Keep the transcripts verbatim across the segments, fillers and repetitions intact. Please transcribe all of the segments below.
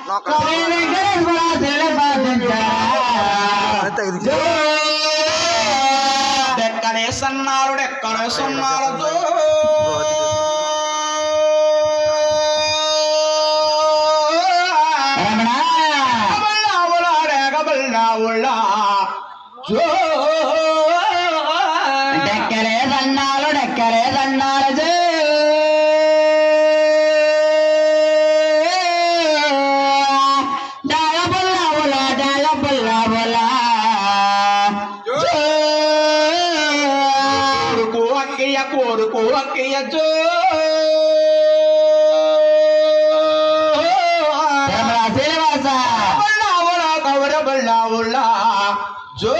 ఎక్కడే సన్నారుడు ఎక్కడే సన్నారుడు డెక్కరే సన్నాలు డెక్కరే సన్నాలు డాల బుల్లా బులా డాల బుల్లా బులా కొడుకు అక్కయ్య కొడుకు అక్కయ్య జో శ్రీనివాస బల్లా కవర బల్లా బుల్లా జో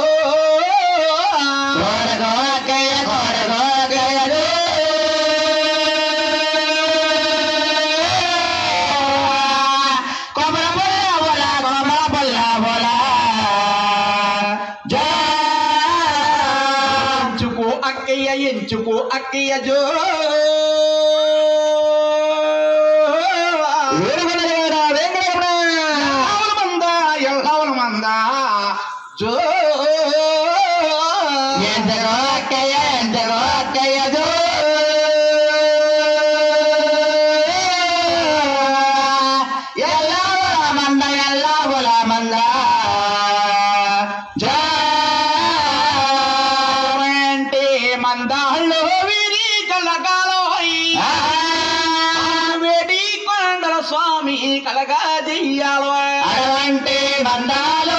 ఎంచుకో అక్కయ్య జో మంద ఎల్లవల మంద జో ఎంతగో అక్కయ్య ఎంతగో అక్కయ్య జో ఎల్లవల మంద ఎల్లవల మంద మందాళ్ళు విరి కలగాలో వేడి కొండల స్వామి కలగా చెయ్యాలో అటువంటి మందాలు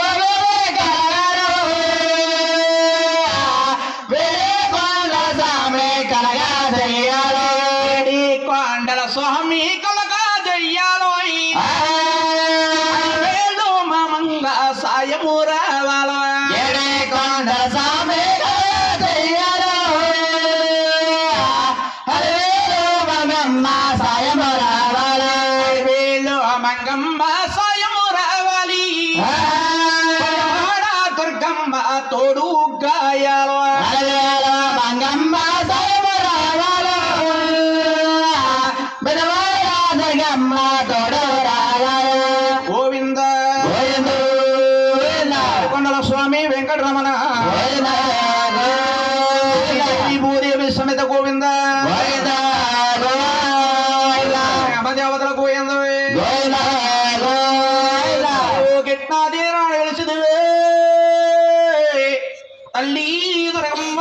కలగా చెయ్యాలో వేడి కొండల స్వామి కలగా చెయ్యాలో వేలు మామంగ సాయము రావాలో ఏడే కొండల స్వామి మంగమ్మ సాయము రావాలి దుర్గమ్మ తోడు గాయాలు మంగమ్మ సాయము రావాలి దుర్గమ్మ తోడు రావాలి గోవింద కొండల స్వామి వెంకటరమణ భూదేవి సమేత గోవింద దేవతల గోవింద గిట్నాది వెలిసిదివే తల్లి దుర్గమ్మ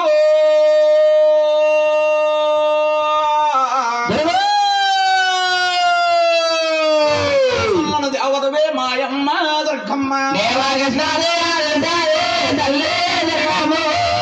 దేవతవే మాయమ్మ దుర్గమ్మ తల్లి దుర్గమ్మ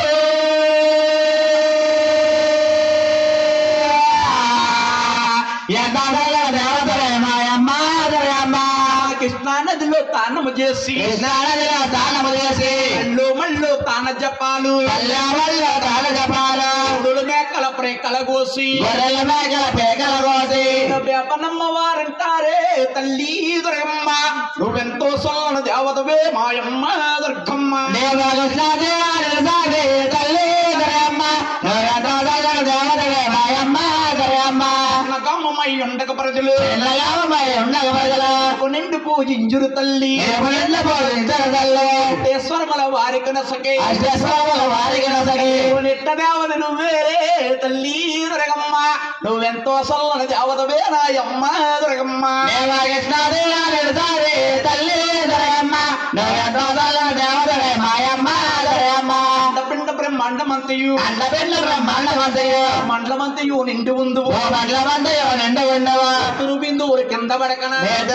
దేవతలే మాయమ్మ దుర్గమ్మ కృష్ణా నదిలో తానము చేసి కృష్ణా నదిలో తానము చేసి మళ్ళు మళ్ళు తాన జపాలు మల్లో తాన జపాలు గుడులు మేకల ప్రేకల కోసి గొర్రెల మేకల పేకల కోసి వేపనమ్మ వారంటారే తల్లి దుర్గమ్మ నువ్వెంతో సొల్లన దేవతవే మాయమ్మ దుర్గమ్మ దేవకృష్ణ దేవాలయ తల్లి దుర్గమ్మ దేవతవే మాయమ్మ దుర్గమ్మ నగమ్మమై ఉండక ప్రజలు ఉండక ప్రజలు నిండు పూజించురు తల్లి అష్టేశ్వరముల వారికి నసకే అష్టేశ్వరముల వారికి నసకే నిట్ట దేవత నువ్వేరే తల్లి దుర్గమ్మ నువ్వెంతో సొల్లన దేవతవే నాయమ్మ దుర్గమ్మ దేవకృష్ణ దేవాలయ తల్లి దుర్గమ్మ నువ్వెంతో సొల్లన దేవతవే మాయమ్మ దుర్గమ్మ పిండ బ్రహ్మాండమంతయు అండపిండ బ్రహ్మాండమంతయు మండలమంతయు నిండు ఉందు మండలమంతయు నిండు ఉండవు అతురు బిందువులు కింద పడకన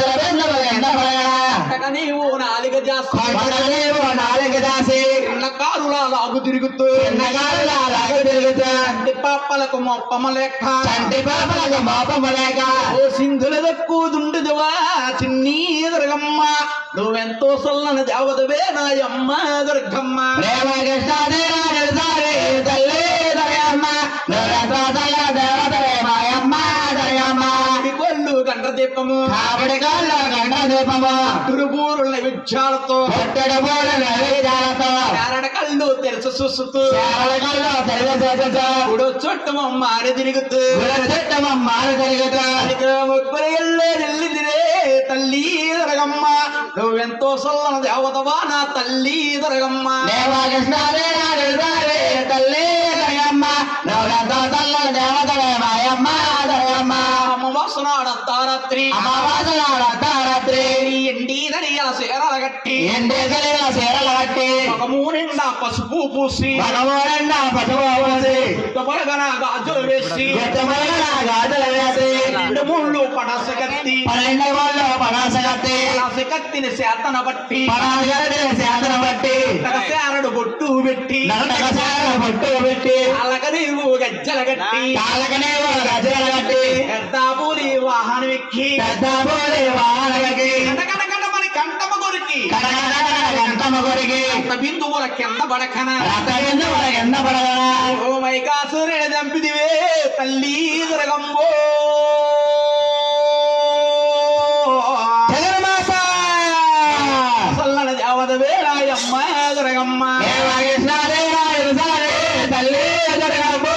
నీవు నాలుగ జాస్తి నీవు నాలుగు దాసి కారులా లాగు తిరుగుతూ లాగు తిరుగుతూ అంటి పాపలకు మొప్పమ లెక్క చంటి పాపలకు మోపము లేక ఓ సింధుల దక్కు దుండుదువా చిన్ని దుర్గమ్మ నువ్వెంతో సొల్లన దేవతవే నాయమ్మ దుర్గమ్మ దేవకృష్ణ తల్లి దుర్గమ్మ నువ్వెంతో సొల్లన దేవతవే మాయమ్మ దుర్గమ్మ కొల్లు గంట దీపము ఆవిడ కాళ్ళు గంట దీపము తురుబూరు నైవేద్యాలతో కొట్టెడు పూల నైవేద్యాలతో కారణ కళ్ళు తెరచు చూస్తూ శారదకల్లో తెలుగు చేతుతో ఇప్పుడు చుట్టము మారి తిరుగుతూ గుడి చెట్టము మారు తిరుగుతూ ముగ్గురు ఎల్లే నిల్లిదిరే తల్లి దొరగమ్మ నువ్వెంతో సొల్లన దేవతవా నా తల్లి దొరగమ్మ దేవకృష్ణాదే నాడుదారే తల్లి దొరగమ్మ నవరంతో తల్లి దేవతలే మాయమ్మ దొరగమ్మ అమ్మవాసనాడంతా రాత్రి అమావాసనాడు అర్ధరాత్రి ఎండి దడియాల సేరాల గట్టి ఎండే కలిగిన చీరలు కట్టి ఒక మూనిండా పసుపు పూసి భగవాన్ పశువు పోసి పడగన గాజులు వేసి గుట్టమలగన గాజులు వేసి రెండు ముళ్ళు పడస కత్తి పన్నెండు వాళ్ళు పనాస కట్టి పడస కత్తిని శాతన బట్టి పనాస శాతన బట్టి శారడు బొట్టు పెట్టి నరటకసార పొట్టు పెట్టి అలక నీవు గజ్జల గట్టి కాళ్ళకనే గజలు కట్టి ఎద్దాపూలి వాహనం ఎక్కి పెద్ద పోలి వానలకి కటకటకటమని కంటమ కొరికి గంటమ కొరికి అంత బిందువుల కింద పడకన రక్తబిందు ఎన్న పడగల ఓ మైకాసురుని దంపిదివే తల్లి దొరగంబో జగన్మాత సల్లన దేవతవే రాయమ్మ దొరగమ్మ దేవకృష్ణాదేవాయుడు సారే తల్లి దొరగమ్మ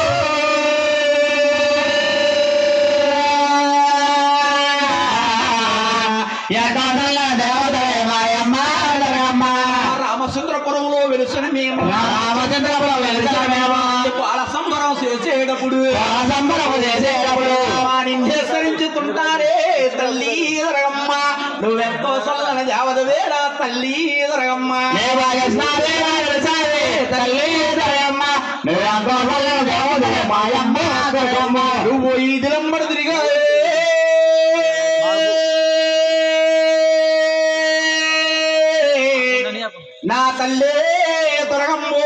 ఎక్కడల్ల దేవతలే మాయమ్మ దొరగమ్మ రామచంద్రపురంలో వెలుసిన మేము రామచంద్రపురం వెలిసిన మేము పాల సంబరం చేసేటప్పుడు సంబరము చేసేటప్పుడు నిందేశరించుతుంటారే తల్లి దొరగమ్మ నువ్వెంతో సల్లన దేవతవే నా తల్లి దొరగమ్మ దేవకృష్ణాదేవాయుడు సారే తల్లి దొరగమ్మ నిరంతర దేవతలే మాయమ్మ దొరగమ్మ నువ్వు ఈ దిలంబడి తిరిగా నా తల్లే దొరగమ్మో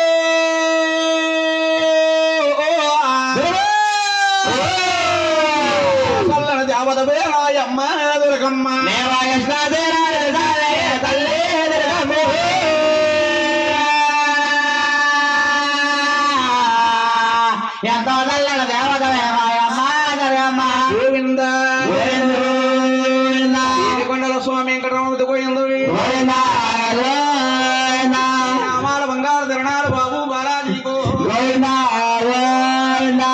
సల్లన దేవతవే రాయమ్మ దొరగమ్మ దేవకృష్ణాదేవాయుడు సారే తల్లి దొరగమ్మ ఎంతో నల్లని దేవతలే మాయమ్మ దొరగమ్మ గోవింద గోవింద కొండల స్వామి వెంకటరాముడు పోయింది గోవింద గోవింద రామాల బంగారు ధరణాలు బాబు బాలాజీకు గోవింద గోవింద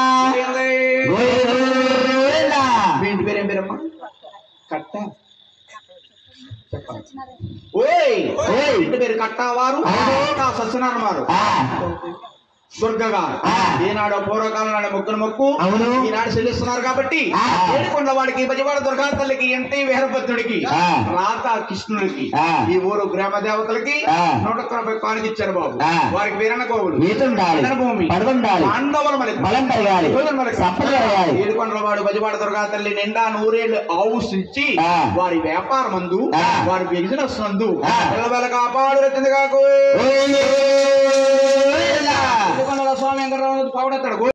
గోవింద మీ ఇంటి పేరేం పేరమ్మా కట్ట చెప్పండి ఓయ్ ఓయ్ ఇంటి పేరు కట్టవారు సత్యనారాయణ వారు ఆ దుర్గగా ఆ. ఈనాడు పూర్వకాలం నాడు మొక్కును మొక్కు అవును. ఈనాడు చెల్లిస్తున్నారు కాబట్టి ఆ. ఏడుకొండ వాడికి బజవాడ దుర్గా తల్లికి ఎంటి వీరభద్రుడికి ఆ. రాత కృష్ణుడికి ఆ. ఈ ఊరు గ్రామ దేవతలకి ఆ. నూట ఒక్క రూపాయలు కానుకిచ్చారు బాబు ఆ. వారికి వీరన్న కోవులు నీతుండాలి భూమి పడుతుండాలి పాండవుల మనకి బలం పెరగాలి సంపద పెరగాలి ఏడుకొండల వాడు బజవాడ దుర్గా తల్లి నిండా నూరేళ్లు ఆవుసించి ఆ. వారి వ్యాపారం మందు ఆ. వారి బిజినెస్ నందు ఆ. పిల్లవేళ కాపాడు రచింది కాకు గోవింద స్వామి వెంకటరావు పౌడతాడు